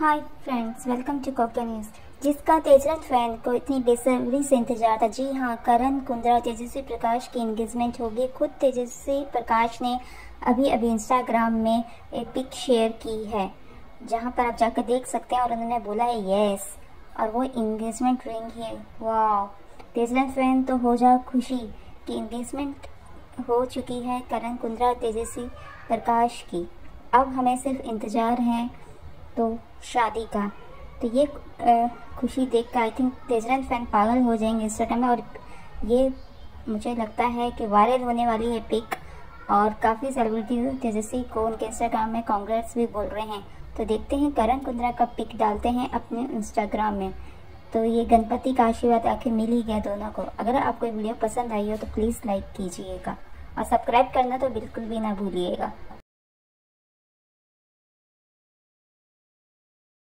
Hi friends, welcome to कोका news. जिसका तेजरन फैन को इतनी बेसब्री से इंतजार था। जी हाँ, करण कुंद्रा और तेजस्वी प्रकाश की एंगेजमेंट होगी। खुद तेजस्वी प्रकाश ने अभी इंस्टाग्राम में एक पिक शेयर की है, जहां पर आप जाकर देख सकते हैं। और उन्होंने बोला है यस, और वो एंगेजमेंट रिंग है। वाह, तेजरन फैन तो हो जा खुशी कि एंगेजमेंट हो चुकी है करण कुंद्रा और तेजस्वी प्रकाश की। अब हमें सिर्फ इंतज़ार है तो शादी का। तो ये खुशी देख कर आई थिंक तेजरन फैन पागल हो जाएंगे इंस्टाग्राम में। और ये मुझे लगता है कि वायरल होने वाली है पिक, और काफ़ी सेलिब्रिटी तेजस्वी को उनके इंस्टाग्राम में कांग्रेट्स भी बोल रहे हैं। तो देखते हैं करण कुंद्रा का पिक डालते हैं अपने इंस्टाग्राम में। तो ये गणपति का आशीर्वाद आखिर मिल ही गया दोनों को। अगर आपको वीडियो पसंद आई हो तो प्लीज़ लाइक कीजिएगा, और सब्सक्राइब करना तो बिल्कुल भी ना भूलिएगा।